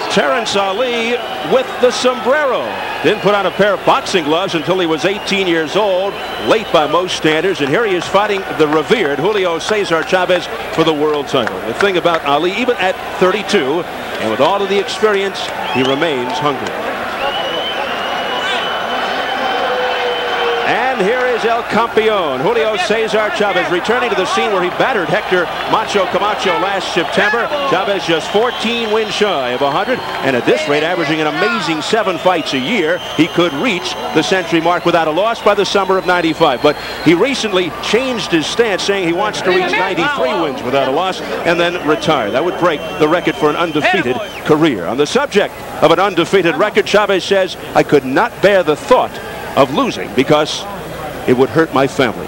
Terrence Ali with the sombrero. Didn't put on a pair of boxing gloves until he was 18 years old, late by most standards, and here he is fighting the revered Julio Cesar Chavez for the world title. The thing about Ali, even at 32, and with all of the experience, he remains hungry. And here is El Campeon, Julio Cesar Chavez, returning to the scene where he battered Hector Macho Camacho last September. Chavez just 14 wins shy of 100, and at this rate, averaging an amazing 7 fights a year, he could reach the century mark without a loss by the summer of '95. But he recently changed his stance, saying he wants to reach 93 wins without a loss and then retire. That would break the record for an undefeated career. On the subject of an undefeated record, Chavez says, "I could not bear the thought of losing because it would hurt my family."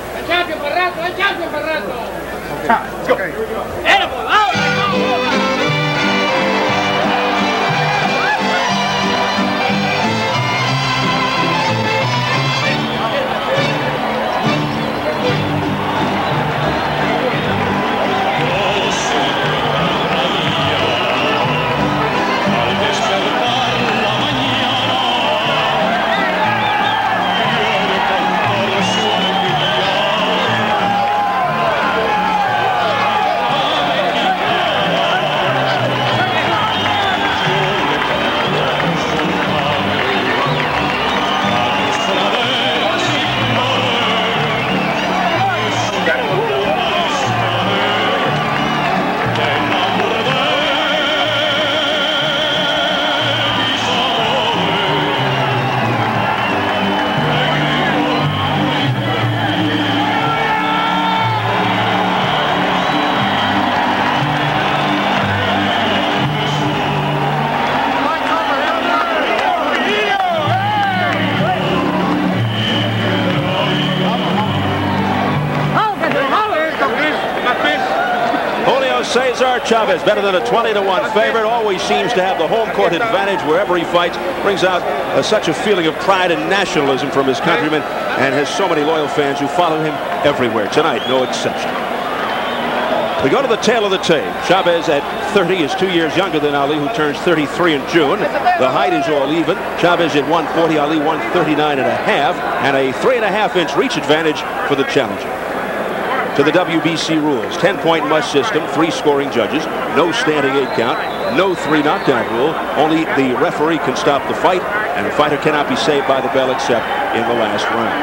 Cesar Chavez, better than a 20-to-1 favorite, always seems to have the home court advantage wherever he fights, brings out such a feeling of pride and nationalism from his countrymen, and has so many loyal fans who follow him everywhere. Tonight, no exception. We go to the tail of the tape. Chavez at 30 is 2 years younger than Ali, who turns 33 in June. The height is all even. Chavez at 140, Ali 139 and a half, and a 3.5-inch reach advantage for the challenger. To the WBC rules, 10-point must system, 3 scoring judges, no standing 8 count, no 3 knockdown rule. Only the referee can stop the fight, and the fighter cannot be saved by the bell except in the last round.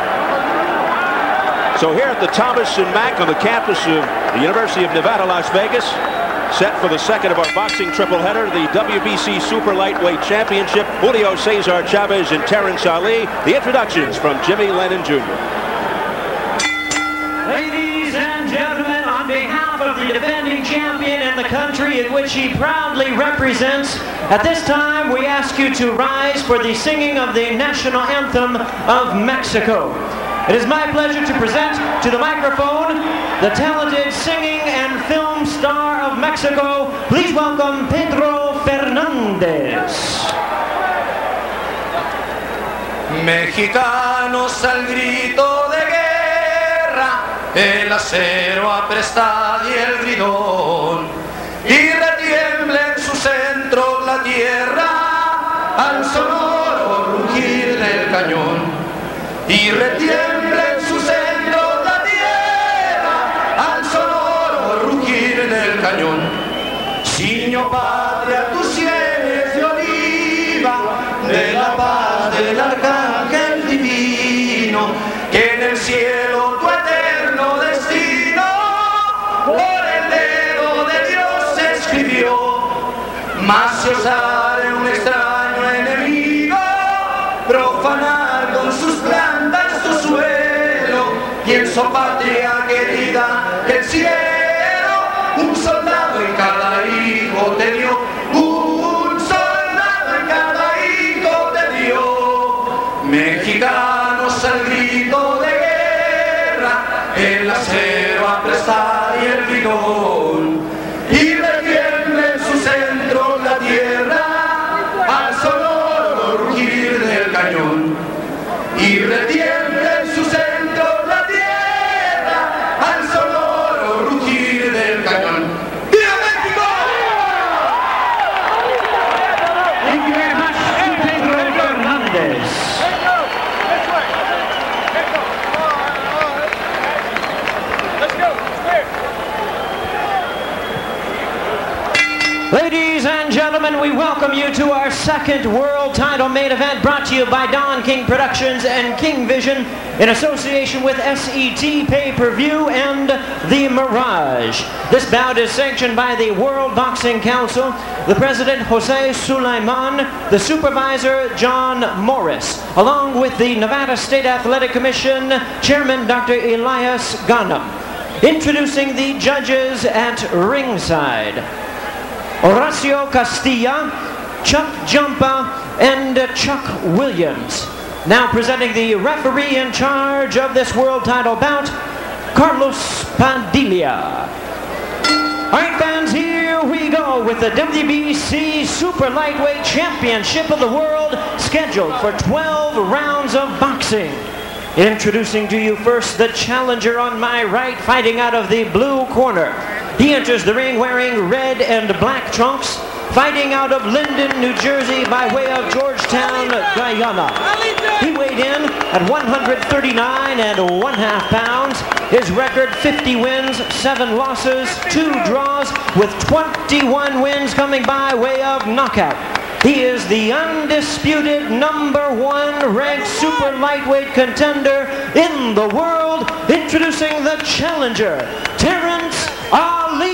So here at the Thomas and Mack on the campus of the University of Nevada, Las Vegas, set for the second of our boxing triple header, the WBC Super Lightweight Championship, Julio Cesar Chavez and Terrence Ali. The introductions from Jimmy Lennon Jr. Ladies and gentlemen, on behalf of the defending champion and the country in which he proudly represents, at this time we ask you to rise for the singing of the national anthem of Mexico. It is my pleasure to present to the microphone the talented singing and film star of Mexico. Please welcome Pedro Fernandez. Mexicanos al grito de guerra, el acero apresta y el gridón, y retiembla en su centro la tierra al sonoro rugir del cañón, y retiembla en su centro la tierra al sonoro rugir del cañón. Ciño patria, tus sienes de oliva, de la paz del arcángel divino, que en el cielo tu eterno destino por el dedo de Dios escribió. Mas se osare un extraño enemigo profanar con sus plantas tu suelo, pienso patria querida que el cielo un soldado en cada hijo te dio, un soldado en cada hijo te dio. Mexicanos al grito de guerra, el acero apresta y el bidón, y retiembla en su centro la tierra al sonoro rugir del cañón, y retiembla en su centro la tierra Ladies and gentlemen, we welcome you to our second world title main event, brought to you by Don King Productions and King Vision in association with SET Pay-Per-View and The Mirage. This bout is sanctioned by the World Boxing Council, the president Jose Sulaiman, the supervisor John Morris, along with the Nevada State Athletic Commission chairman Dr. Elias Ghanem. Introducing the judges at ringside: Horacio Castilla, Chuck Jumpa, and Chuck Williams. Now presenting the referee in charge of this world title bout, Carlos Padilla. All right, fans, here we go with the WBC Super Lightweight Championship of the World, scheduled for 12 rounds of boxing. Introducing to you first the challenger on my right, fighting out of the blue corner. He enters the ring wearing red and black trunks, fighting out of Linden, New Jersey by way of Georgetown, Guyana. He weighed in at 139.5 pounds. His record: 50 wins, 7 losses, 2 draws, with 21 wins coming by way of knockout. He is the undisputed #1 ranked super lightweight contender in the world. Introducing the challenger, Terrence Ali.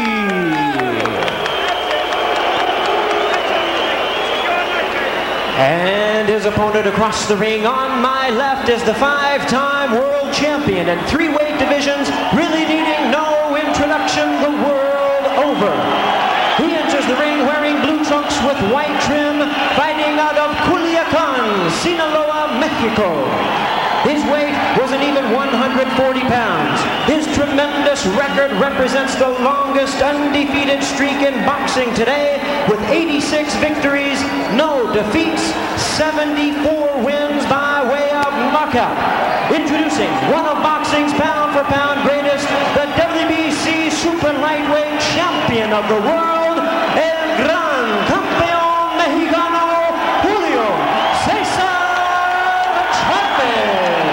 And his opponent across the ring on my left is the 5-time world champion in 3 weight divisions, really needing no introduction the world over. He enters the ring wearing blue trunks with white trim, fighting out of Culiacan, Sinaloa, Mexico. His weight was an even 140 pounds. His tremendous record represents the longest undefeated streak in boxing today, with 86 victories, no defeats, 74 wins by way of knockout. Introducing one of boxing's pound-for-pound greatest, the WBC Super Lightweight Champion of the World, El Gran Campeón Mexicano, Julio César Chavez.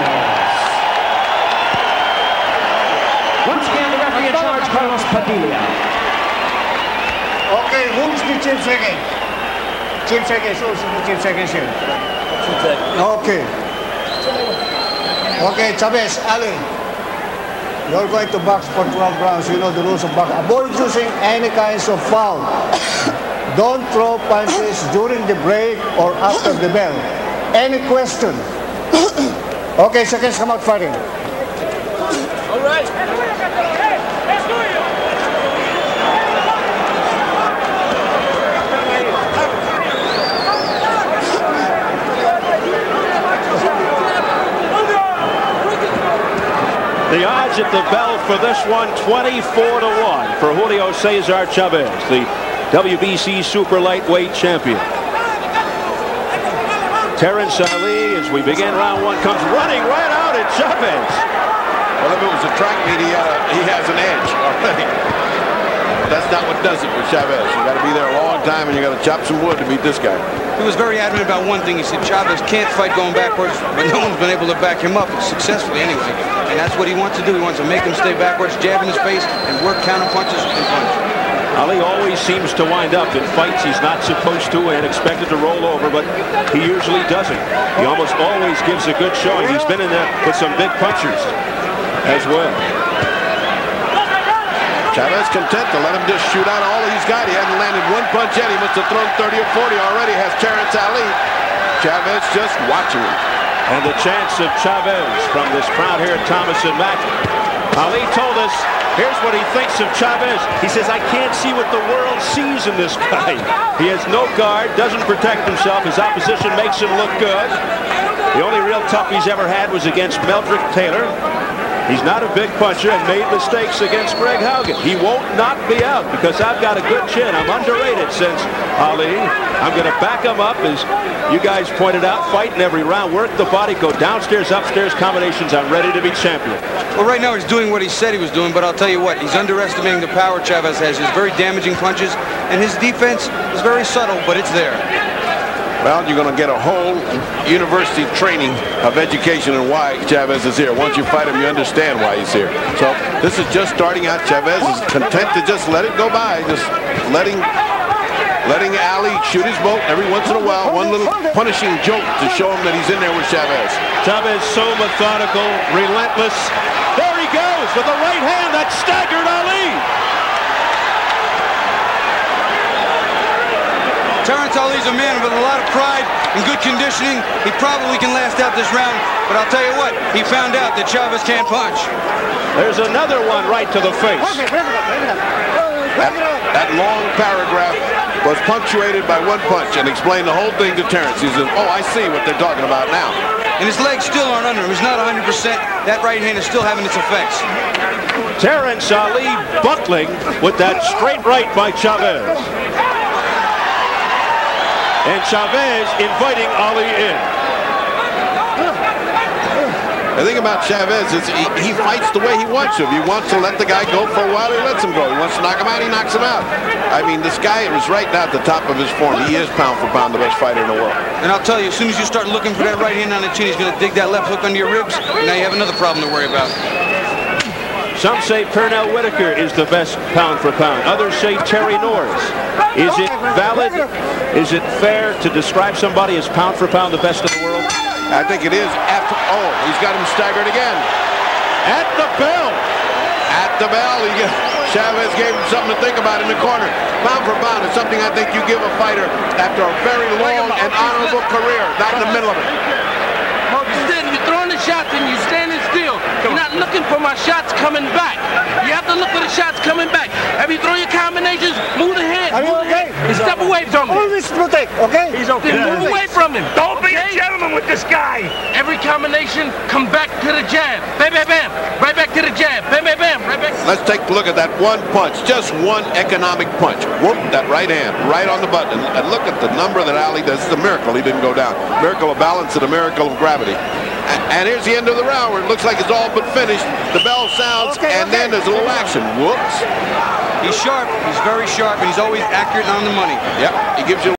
Once again, the referee in charge, Carlos Padilla. Okay, who's the chief second? Chief second, so the chief second here. Okay. Okay, Chavez, Ali. You're going to box for 12 rounds. You know the rules of boxing. Avoid using any kinds of foul. Don't throw punches during the break or after the bell. Any question? Okay, seconds, come out fighting. All right. The odds at the bell for this one, 24-1 for Julio César Chavez, the WBC Super Lightweight Champion. Terrence Ali, as we begin round 1, comes running right out at Chavez. Well, if it was a track meet, he has an edge already. That's not what does it for Chavez. You got to be there a long time, and you got to chop some wood to beat this guy. He was very adamant about one thing. He said Chavez can't fight going backwards, but no one's been able to back him up successfully anyway. And that's what he wants to do. He wants to make him stay backwards, jab in his face, and work counter punches and punch. Ali always seems to wind up in fights he's not supposed to and expected to roll over, but he usually doesn't. He almost always gives a good showing. He's been in there with some big punchers as well. Chavez content to let him just shoot out all he's got. He hasn't landed one punch yet. He must have thrown 30 or 40 already. Has Terrence Ali. Chavez just watching him. And the chance of Chavez from this crowd here at Thomas & Mack. Ali told us, here's what he thinks of Chavez. He says, I can't see what the world sees in this guy. He has no guard, doesn't protect himself. His opposition makes him look good. The only real tough he's ever had was against Meldrick Taylor. He's not a big puncher and made mistakes against Greg Haugen. He won't knock me out because I've got a good chin. I'm underrated since Ali. I'm going to back him up, as you guys pointed out, fight in every round, work the body, go downstairs, upstairs combinations. I'm ready to be champion. Well, right now he's doing what he said he was doing, but I'll tell you what, he's underestimating the power Chavez has. He's very damaging punches, and his defense is very subtle, but it's there. Well, you're going to get a whole university training of education and why Chavez is here. Once you fight him, you understand why he's here. So this is just starting out. Chavez is content to just let it go by, just letting letting Ali shoot his boat every once in a while, one little punishing joke to show him that he's in there with Chavez. Chavez so methodical, relentless. There he goes with the right hand that staggered Ali. Terrence Ali's a man with a lot of pride and good conditioning. He probably can last out this round, but I'll tell you what, he found out that Chavez can't punch. There's another one right to the face. That long paragraph was punctuated by one punch and explained the whole thing to Terrence. He said, oh, I see what they're talking about now. And his legs still aren't under him. He's not 100%. That right hand is still having its effects. Terrence Ali buckling with that straight right by Chavez. And Chavez inviting Ali in. The thing about Chavez is he fights the way he wants to. If he wants to let the guy go for a while, he lets him go. He wants to knock him out, he knocks him out. I mean, this guy is right now at the top of his form. He is pound for pound the best fighter in the world. And I'll tell you, as soon as you start looking for that right hand on the chin, he's going to dig that left hook under your ribs. And now you have another problem to worry about. Some say Pernell Whitaker is the best pound for pound. Others say Terry Norris. Is it valid? Is it fair to describe somebody as pound for pound the best in the world? I think it is after, oh, he's got him staggered again. At the bell. At the bell, Chavez gave him something to think about in the corner. Pound for pound is something I think you give a fighter after a very long and honorable career, not in the middle of it. You're throwing the shots and you're standing still. You're not looking for my shots coming back. You have to look for the shots coming back. Have you thrown your combinations? Move the head. Are you okay? And step away from him. Always protect, okay? He's okay. Then move away from him. Don't be a gentleman with this guy. Every combination, come back to the jab. Bam, bam, bam. Right back to the jab. Bam, bam, bam. Right back. Let's take a look at that one punch. Just one economic punch. Whoop, that right hand, right on the button. And look at the number that Ali does. It's a miracle he didn't go down. Miracle of balance and a miracle of gravity. And here's the end of the round where it looks like it's all but finished. The bell sounds, and then there's a little action. Whoops. He's sharp. He's very sharp, and he's always accurate on the money. Yep, he gives you